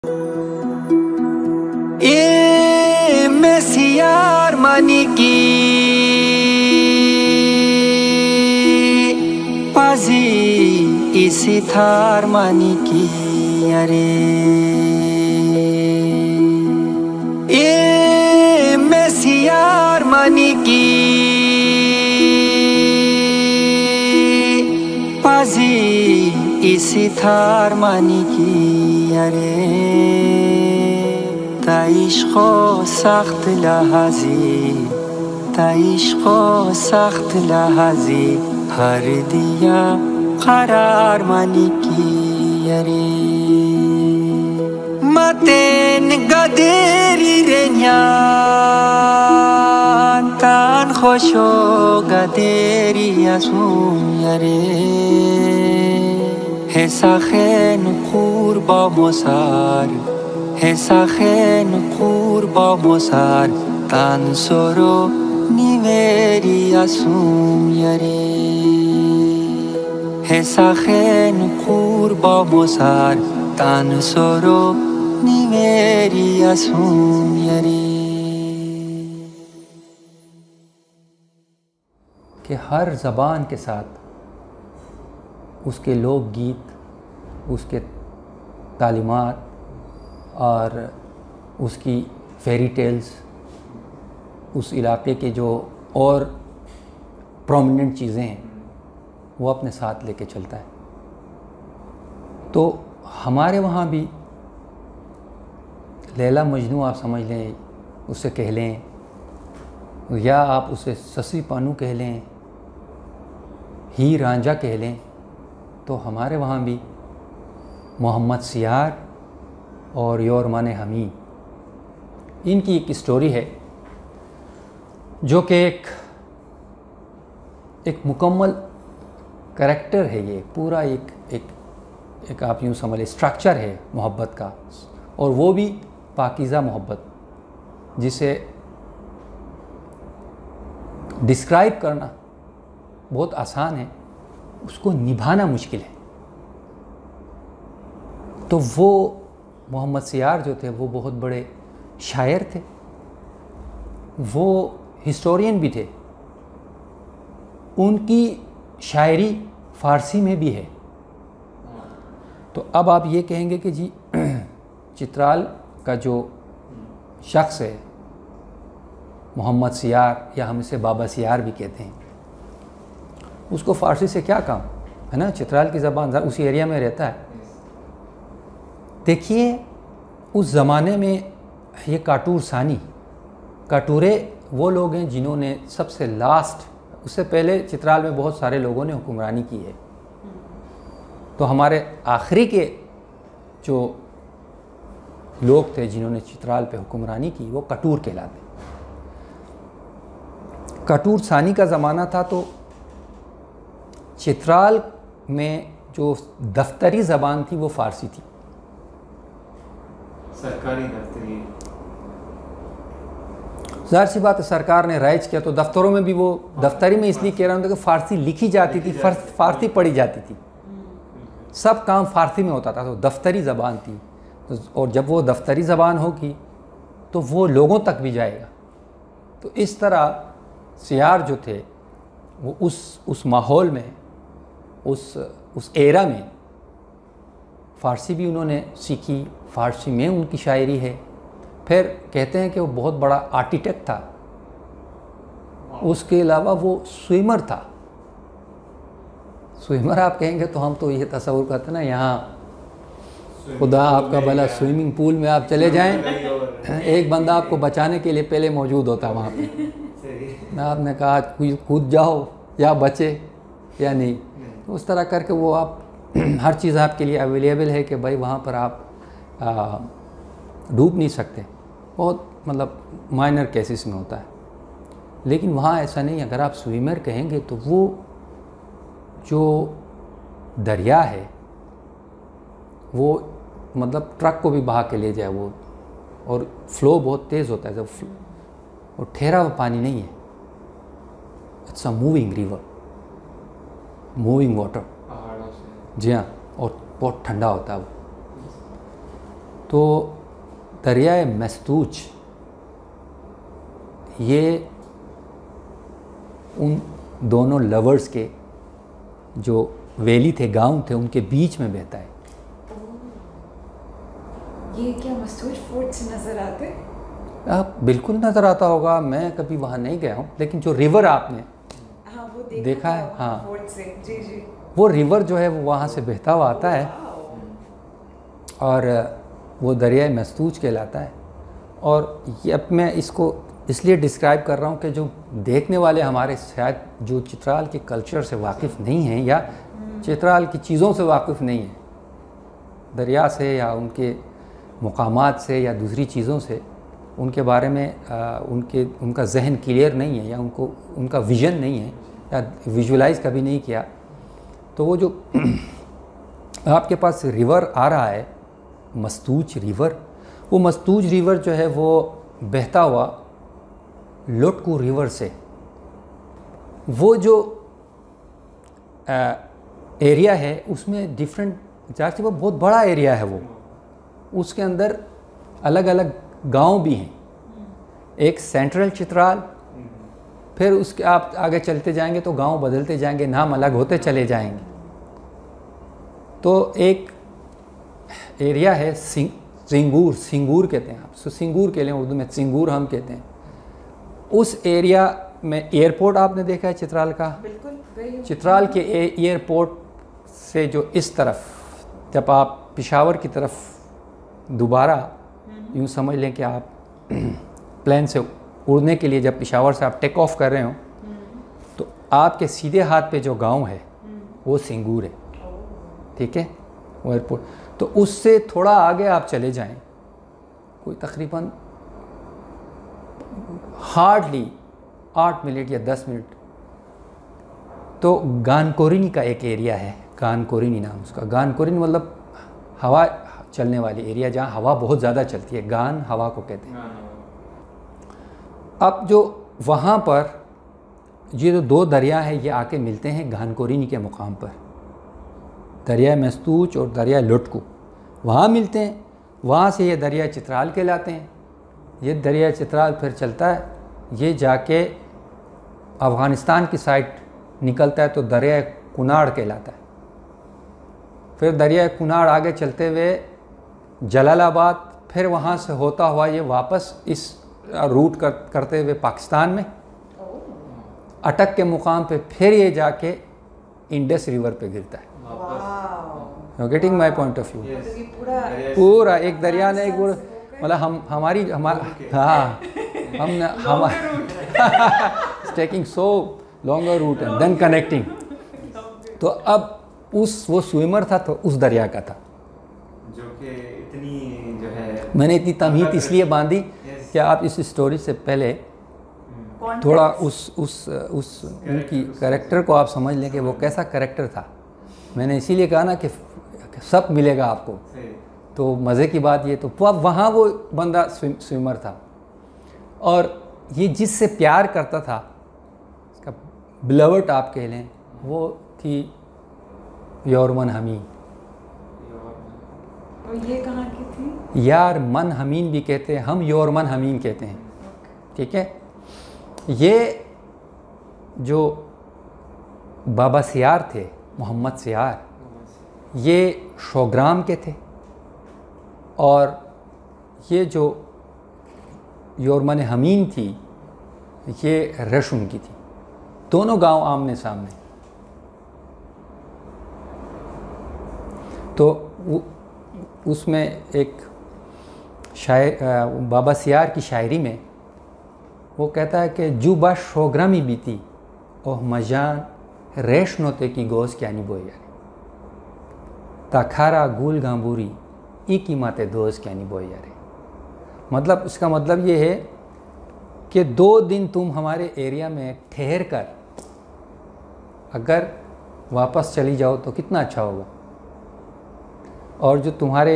ए मेसियार मानी की पाजी इसी थार मानी की अरे ए मेसियार मानी की पाजी इसी थार मानी की अरे ताइश्को सख्त लहाजी ताइश्को सख्त लहाजी हर दिया करार मानी की अरे maten gaderi renyan tan khosho gaderi asum yare hesachen qurba mosar hesachen qurba mosar tan soro niveri asum yare hesachen qurba mosar tan soro निवेरी assume यरी। कि हर ज़बान के साथ उसके लोकगीत, उसके तालीमात और उसकी फेरी टेल्स, उस इलाके के जो और प्रोमिनेंट चीज़ें हैं वो अपने साथ लेके चलता है। तो हमारे वहाँ भी लैला मजनू आप समझ लें, उसे कह लें, या आप उसे ससी पानू कह लें, ही रांझा कह लें, तो हमारे वहाँ भी मोहम्मद सियार और योरमान हमी, इनकी एक स्टोरी है जो कि एक मुकम्मल करैक्टर है। ये पूरा एक आप यूँ समझ लें स्ट्रक्चर है मोहब्बत का, और वो भी पाकीज़ा मोहब्बत, जिसे डिस्क्राइब करना बहुत आसान है, उसको निभाना मुश्किल है। तो वो मोहम्मद सियार जो थे वो बहुत बड़े शायर थे, वो हिस्टोरियन भी थे, उनकी शायरी फ़ारसी में भी है। तो अब आप ये कहेंगे कि जी चित्राल का जो शख्स है मोहम्मद सियार, या हम इसे बाबा सियार भी कहते हैं, उसको फ़ारसी से क्या काम है ना, चित्राल की ज़बान उसी एरिया में रहता है। देखिए उस ज़माने में ये काटूर सानी, काटूरे वो लोग हैं जिन्होंने सबसे लास्ट, उससे पहले चित्राल में बहुत सारे लोगों ने हुक्मरानी की है, तो हमारे आखिरी के जो लोग थे जिन्होंने चित्राल पे हुक्मरानी की वो कटूर कहलाते। कटूर सानी का ज़माना था, तो चित्राल में जो दफ्तरी ज़बान थी वो फ़ारसी थी, सरकारी दफ्तरी। ज़ाहिर सी बात है सरकार ने राइज किया तो दफ्तरों में भी वो, दफ्तरी में इसलिए कह रहा हूँ कि फ़ारसी लिखी जाती थी, फ़ारसी पढ़ी जाती थी, सब काम फ़ारसी में होता था, तो दफ्तरी ज़बान थी। और जब वो दफ्तरी ज़बान होगी तो वो लोगों तक भी जाएगा। तो इस तरह सियार जो थे वो उस माहौल में, उस एरा में फ़ारसी भी उन्होंने सीखी, फ़ारसी में उनकी शायरी है। फिर कहते हैं कि वो बहुत बड़ा आर्किटेक्ट था, उसके अलावा वो स्विमर था। स्विमर आप कहेंगे तो हम तो ये तस्वुर करते हैं ना, यहाँ खुदा आपका भला स्विमिंग पूल में आप चले जाएं, एक बंदा आपको बचाने के लिए पहले मौजूद होता है वहाँ पे, ना आपने कहा कूद जाओ या बचे या नहीं, तो उस तरह करके वो आप हर चीज़ आपके लिए अवेलेबल है कि भाई वहाँ पर आप डूब नहीं सकते, बहुत मतलब माइनर केसेस में होता है। लेकिन वहाँ ऐसा नहीं, अगर आप स्विमर कहेंगे तो वो जो दरिया है वो मतलब ट्रक को भी बहा के ले जाए वो, और फ्लो बहुत तेज़ होता है जब, और ठहरा हुआ पानी नहीं है, it's a moving river, moving water. जी हाँ, और बहुत ठंडा होता है वो। तो दरियाए मस्तूज ये उन दोनों लवर्स के जो वैली थे, गांव थे, उनके बीच में बहता है। ये क्या मस्तूज फोर्ट से नज़र आते? आप बिल्कुल नज़र आता होगा, मैं कभी वहाँ नहीं गया हूँ, लेकिन जो रिवर आपने हाँ वो देखा है, हाँ फोर्ट से, जी जी, वो रिवर जो है वो वहाँ से बहता हुआ आता है और वो दरियाए मस्तूज कहलाता है। और ये अब मैं इसको इसलिए डिस्क्राइब कर रहा हूँ कि जो देखने वाले हमारे शायद जो चित्राल के कल्चर से वाकिफ़ नहीं हैं या चित्राल की चीज़ों से वाकिफ़ नहीं हैं, दरिया से या उनके मुकामात से या दूसरी चीज़ों से, उनके बारे में उनका जहन क्लियर नहीं है या उनका विज़न नहीं है या विजुलाइज़ कभी नहीं किया, तो वो जो आपके पास रिवर आ रहा है मस्तूज रिवर, वो मस्तूज रिवर जो है वो बहता हुआ लोटकू रिवर से, वो जो एरिया है उसमें डिफरेंट, जाहिर सी वो बहुत बड़ा एरिया है, वो उसके अंदर अलग अलग गांव भी हैं। एक सेंट्रल चित्राल, फिर उसके आप आगे चलते जाएंगे तो गांव बदलते जाएंगे, नाम अलग होते चले जाएंगे। तो एक एरिया है सिंगूर कहते हैं आप, सिंगूर के लिए उर्दू में सिंगूर हम कहते हैं। उस एरिया में एयरपोर्ट आपने देखा है चित्राल का? बिल्कुल। चित्राल के एयरपोर्ट से जो इस तरफ जब आप पेशावर की तरफ दोबारा यूँ समझ लें कि आप प्लेन से उड़ने के लिए जब पेशावर से आप टेक ऑफ कर रहे हो तो आपके सीधे हाथ पे जो गांव है वो सिंगूर है, ठीक है, वो एयरपोर्ट। तो उससे थोड़ा आगे आप चले जाएं, कोई तकरीबन हार्डली 8 मिनट या 10 मिनट, तो गानकोरिनी का एक एरिया है, गानकोरिनी नाम उसका। गानकोरिनी मतलब हवा चलने वाली एरिया, जहाँ हवा बहुत ज़्यादा चलती है, गान हवा को कहते हैं। अब जो वहाँ पर ये जो दो दरिया हैं ये आके मिलते हैं गानकोरिनी के मुकाम पर, दरिया मस्तूज और दरिया लोटकू वहाँ मिलते हैं। वहाँ से ये दरिया चित्राल कहलाते हैं। ये दरिया चित्राल फिर चलता है, ये जाके अफ़गानिस्तान की साइड निकलता है तो दरिया कुनाड़ कहलाता है। फिर दरिया कुनाड़ आगे चलते हुए जलालाबाद, फिर वहाँ से होता हुआ ये वापस इस रूट करते हुए पाकिस्तान में अटक के मुकाम पे फिर ये जाके इंडस रिवर पे गिरता है। You getting my point of view? पूरा एक दरिया ने एक मतलब हाँ हम taking so longer route and then connecting. तो अब वो स्विमर था तो उस दरिया का था, जो कि इतनी जो है मैंने इतनी तमहीद इसलिए बांधी कि आप इस स्टोरी से पहले थोड़ा उस उनकी कैरेक्टर को आप समझ लें कि वो कैसा कैरेक्टर था। मैंने इसीलिए कहा ना कि सब मिलेगा आपको, तो मज़े की बात ये, तो अब वहाँ वो बंदा स्विमर था और ये जिससे प्यार करता था, इसका बिलवर्ड आप कह लें, वो थी योरमन हमीन। और ये कहाँ की थी? यार मन हमीन भी कहते हैं, हम योरमन हमीन कहते हैं, ठीक है। ये जो बाबा सियार थे, मोहम्मद सियार, ये शोग्राम के थे और ये जो योरमन हमीन थी ये रशुम की थी। दोनों गांव आमने सामने। तो उसमें एक बाबा सियार की शायरी में वो कहता है कि जुबा शोग्रामी बीती ओह मजान रेश नोते की गोश क्या नहीं बोई यारे ताखारा गुल गांबूरी ई कीमत दोस्त क्या नहीं बोई यारे। मतलब इसका मतलब ये है कि 2 दिन तुम हमारे एरिया में ठहर कर अगर वापस चली जाओ तो कितना अच्छा होगा, और जो तुम्हारे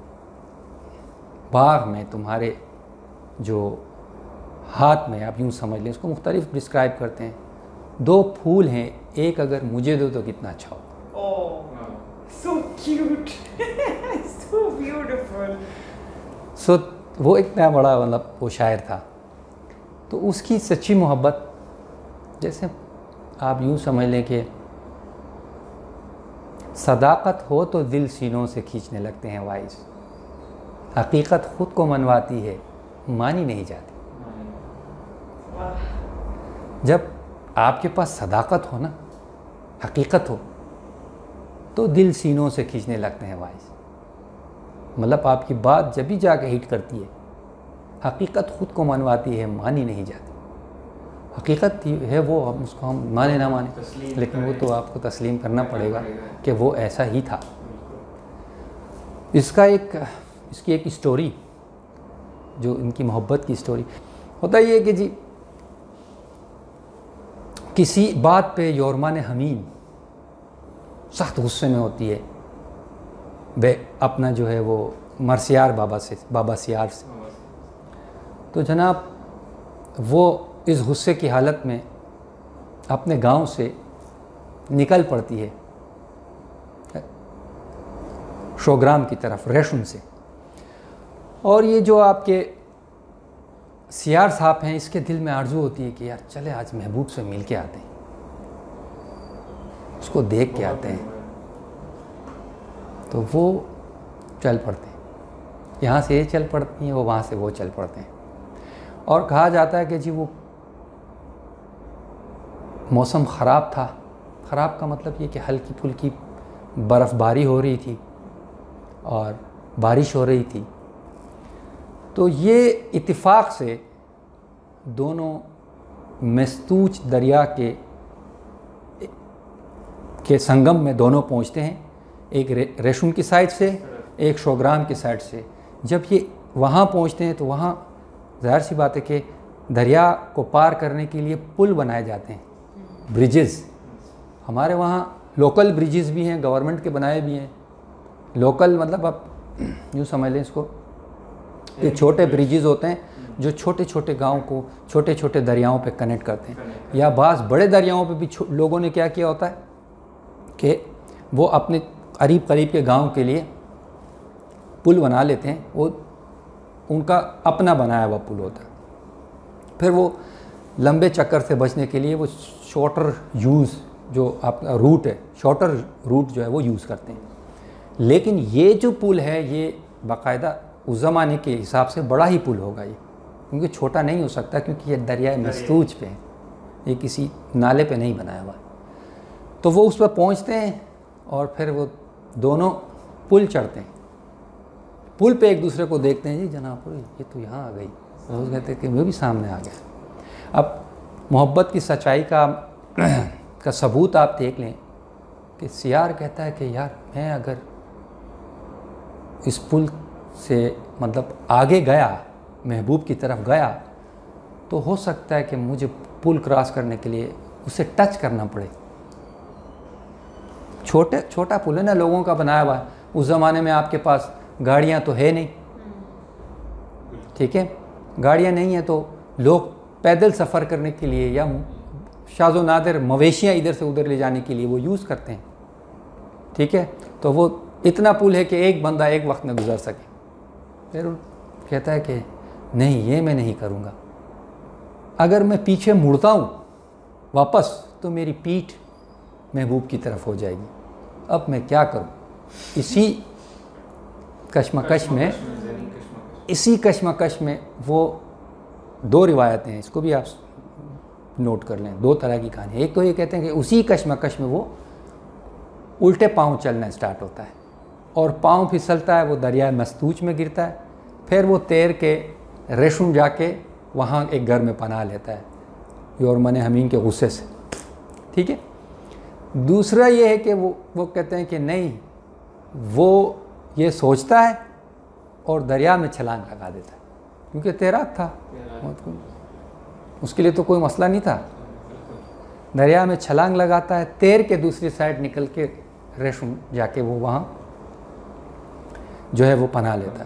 बाग में, तुम्हारे जो हाथ में, आप यूँ समझ लें, इसको मुख्तलिफ डिस्क्राइब करते हैं, 2 फूल हैं, एक अगर मुझे दो तो कितना अच्छा होगा। So cute. So beautiful. सो वो एक नया बड़ा मतलब वो शायर था, तो उसकी सच्ची मोहब्बत, जैसे आप यूँ समझ लें कि सदाकत हो तो दिल सीनों से खींचने लगते हैं वाइज, हकीकत ख़ुद को मनवाती है मानी नहीं जाती। जब आपके पास सदाकत हो ना, हकीकत हो, तो दिल सीनों से खींचने लगते हैं वाइज। मतलब आपकी बात जब भी जाके हिट करती है, हकीकत ख़ुद को मनवाती है मानी नहीं जाती। हकीकत है वो, हम उसको हम माने ना माने, लेकिन वो तो आपको तस्लीम करना पड़ेगा कि वो ऐसा ही था। इसकी एक स्टोरी, जो इनकी मोहब्बत की स्टोरी होता ये कि जी किसी बात पे योरमान हमीम सख्त गुस्से में होती है, वे अपना जो है वो मरसियार बाबा सियार से। तो जनाब वो इस गुस्से की हालत में अपने गांव से निकल पड़ती है शोग्राम की तरफ, रेशुन से। और ये जो आपके सियार साहब हैं, इसके दिल में आरजू होती है कि यार चले आज महबूब से मिल के आते हैं, उसको देख के आते हैं। तो वो चल पड़ते हैं, यहाँ से ये चल पड़ती हैं, वो वहाँ से वो चल पड़ते हैं। और कहा जाता है कि जी वो मौसम ख़राब था। ख़राब का मतलब ये कि हल्की फुल्की बर्फ़बारी हो रही थी और बारिश हो रही थी। तो ये इत्तिफाक से दोनों मस्तूज दरिया के संगम में दोनों पहुंचते हैं, एक रेशुन की साइड से, एक शोग्राम की साइड से। जब ये वहाँ पहुंचते हैं तो वहाँ ज़ाहिर सी बात है कि दरिया को पार करने के लिए पुल बनाए जाते हैं, ब्रिजेस। हमारे वहाँ लोकल ब्रिजेस भी हैं, गवर्नमेंट के बनाए भी हैं। लोकल मतलब आप यूँ समझ लें इसको, ये छोटे ब्रिजेस होते हैं जो छोटे छोटे गाँव को छोटे छोटे दरियाओं पे कनेक्ट करते हैं। या बाज़ बड़े दरियाओं पे भी लोगों ने क्या किया होता है कि वो अपने करीब करीब के गांव के लिए पुल बना लेते हैं, वो उनका अपना बनाया हुआ पुल होता है। फिर वो लंबे चक्कर से बचने के लिए वो शॉर्टर यूज़, जो आपका रूट है, शॉर्टर रूट जो है वो यूज़ करते हैं। लेकिन ये जो पुल है ये बाकायदा उस ज़माने के हिसाब से बड़ा ही पुल होगा ये, क्योंकि छोटा नहीं हो सकता, क्योंकि ये दरियाए मस्तूज पे है, ये किसी नाले पे नहीं बनाया हुआ। तो वो उस पर पहुँचते हैं और फिर वो दोनों पुल चढ़ते हैं। पुल पे एक दूसरे को देखते हैं, जी जनाब ये तो यहाँ आ गई, और कहते हैं कि वो भी सामने आ गया। अब मोहब्बत की सच्चाई का सबूत आप देख लें कि सियार कहता है कि यार मैं अगर इस पुल से मतलब आगे गया, महबूब की तरफ गया, तो हो सकता है कि मुझे पुल क्रॉस करने के लिए उसे टच करना पड़े। छोटा पुल है ना, लोगों का बनाया हुआ है। उस ज़माने में आपके पास गाड़ियाँ तो है नहीं, ठीक है, गाड़ियाँ नहीं हैं तो लोग पैदल सफ़र करने के लिए या शाज़ो नादिर मवेशियाँ इधर से उधर ले जाने के लिए वो यूज़ करते हैं, ठीक है। तो वो इतना पुल है कि एक बंदा एक वक्त में गुजर सके। फिर कहता है कि नहीं, ये मैं नहीं करूँगा। अगर मैं पीछे मुड़ता हूँ वापस तो मेरी पीठ महबूब की तरफ हो जाएगी। अब मैं क्या करूँ? इसी कश्मकश में वो दो रिवायतें हैं, इसको भी आप नोट कर लें। दो तरह की कहानी। एक तो ये कहते हैं कि उसी कश्मकश में वो उल्टे पाँव चलना स्टार्ट होता है और पाँव फिसलता है, वो दरिया मस्तूज में गिरता है। फिर वो तैर के रेशुन जाके वहाँ एक घर में पनाह लेता है योरमन हमीम के गुस्से से, ठीक है। दूसरा ये है कि वो कहते हैं कि नहीं, वो ये सोचता है और दरिया में छलांग लगा देता है, क्योंकि तैराक था, उसके लिए तो कोई मसला नहीं था। दरिया में छलांग लगाता है, तैर के दूसरी साइड निकल के रेशुन जाके वो वहाँ जो है वो पनाह लेता है।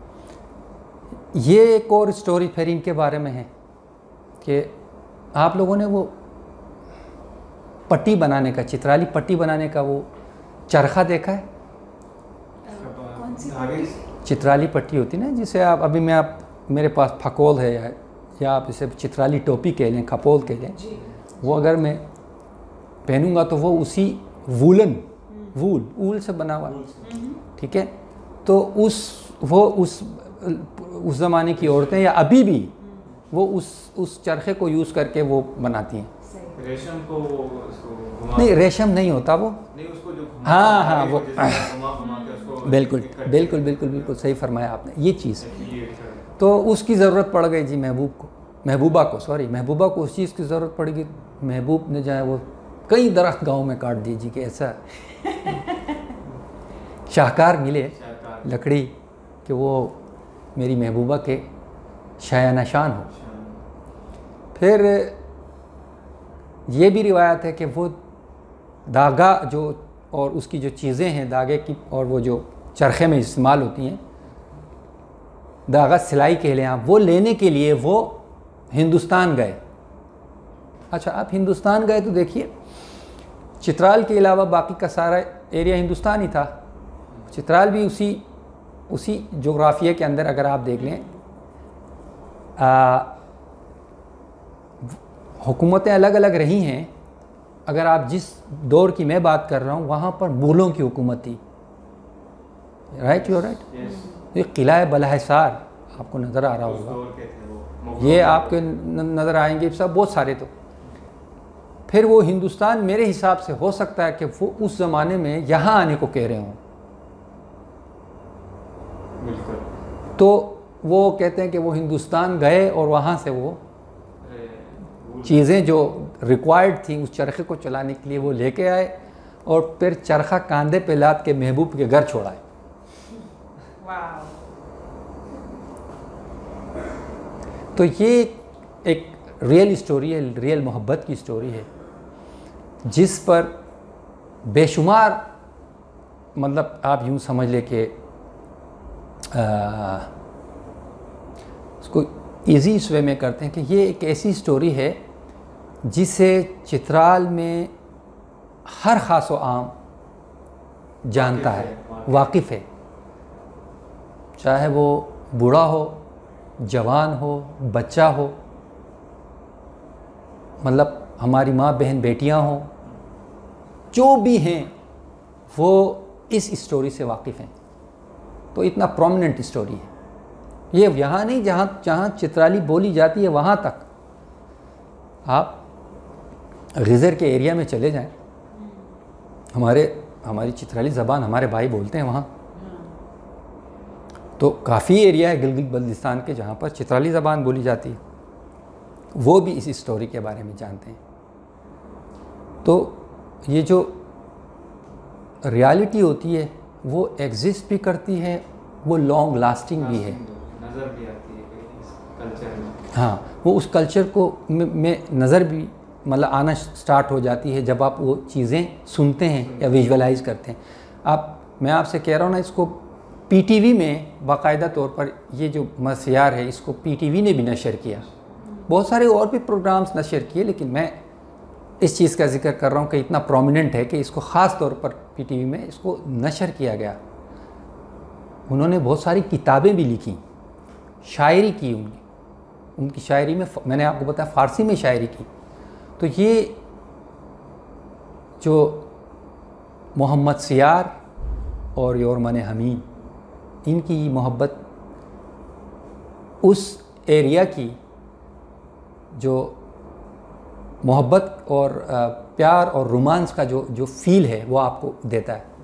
ये एक और स्टोरी फिर इनके बारे में है कि आप लोगों ने वो पट्टी बनाने का, चित्राली पट्टी बनाने का वो चरखा देखा है? कौन सी पट्टी? चित्राली पट्टी होती है ना, जिसे आप अभी मैं आप मेरे पास फकोल है या आप इसे चित्राली टोपी कह लें, खपोल कह लें, वो अगर मैं पहनूंगा तो वो उसी वूल से बना हुआ, ठीक है। तो उस ज़माने की औरतें या अभी भी वो उस चरखे को यूज़ करके वो बनाती हैं। रेशम को उसको नहीं, रेशम नहीं होता वो, नहीं, उसको जो हाँ वो घुमा के उसको बिल्कुल सही फरमाया आपने ये चीज़। तो उसकी ज़रूरत पड़ गई जी महबूबा को उस चीज़ की ज़रूरत पड़ेगी। महबूब ने जो है वो कई दरख्त गांव में काट दिए जी, कि ऐसा शाहकार मिले लकड़ी कि वो मेरी महबूबा के शायानशान हो। फिर ये भी रिवायत है कि वो धागा जो और उसकी जो चीज़ें हैं धागे की और वो जो चरखे में इस्तेमाल होती हैं, धागा सिलाई के लिए आप, वो लेने के लिए वो हिंदुस्तान गए। अच्छा, आप हिंदुस्तान गए तो देखिए चित्राल के अलावा बाकी का सारा एरिया हिंदुस्तान ही था। चित्राल भी उसी जोग्राफिया के अंदर अगर आप देख लें, हुकूमतें अलग अलग रही हैं। अगर आप जिस दौर की मैं बात कर रहा हूँ वहाँ पर मुग़लों की हुकूमत थी, राइट, यू राइट। ये किला बलहसार आपको नज़र आ रहा होगा, ये आपके नज़र आएंगे सब बहुत सारे। तो फिर वो हिंदुस्तान मेरे हिसाब से हो सकता है कि वो उस ज़माने में यहाँ आने को कह रहे हों। तो वो कहते हैं कि वो हिंदुस्तान गए और वहाँ से वो चीज़ें जो रिक्वायर्ड थी उस चरखे को चलाने के लिए वो लेके आए और फिर चरखा कांधे पे लाद के महबूब के घर छोड़ाए। तो ये एक रियल स्टोरी है, रियल मोहब्बत की स्टोरी है, जिस पर बेशुमार, मतलब आप यूँ समझ ले कि उसको इजी इस वे में करते हैं कि ये एक ऐसी स्टोरी है जिसे चित्राल में हर ख़ास व आम जानता है, वाकिफ़ है, चाहे वो बूढ़ा हो, जवान हो, बच्चा हो, मतलब हमारी माँ बहन बेटियाँ हों, जो भी हैं वो इस स्टोरी से वाकिफ़ हैं। तो इतना प्रोमिनेंट स्टोरी है ये। यहाँ नहीं, जहाँ चित्राली बोली जाती है वहाँ तक आप गिज़र के एरिया में चले जाएं, हमारी चित्राली ज़बान हमारे भाई बोलते हैं वहाँ। तो काफ़ी एरिया है गिलगित बल्तिस्तान के जहाँ पर चित्राली ज़बान बोली जाती है, वो भी इस स्टोरी के बारे में जानते हैं। तो ये जो रियलिटी होती है वो एग्जिस्ट भी करती है, वो लॉन्ग लास्टिंग भी है, नज़र भी आती है इस कल्चर में। हाँ, वो उस कल्चर को में नज़र भी मतलब आना स्टार्ट हो जाती है जब आप वो चीज़ें सुनते हैं या विजुअलाइज करते हैं। मैं आपसे कह रहा हूँ ना, इसको पीटीवी में बाकायदा तौर पर ये जो मसियार है इसको पीटीवी ने भी नशर किया, बहुत सारे और भी प्रोग्राम्स नशर किए, लेकिन मैं इस चीज़ का जिक्र कर रहा हूँ कि इतना प्रोमिनेंट है कि इसको ख़ास तौर पर पीटीवी में इसको नशर किया गया। उन्होंने बहुत सारी किताबें भी लिखी, शायरी की, उनकी शायरी में मैंने आपको बताया फ़ारसी में शायरी की। तो ये जो मोहम्मद सियार और योरमन हमीद, इनकी मोहब्बत उस एरिया की जो मोहब्बत और प्यार और रोमांस का जो फील है वो आपको देता है।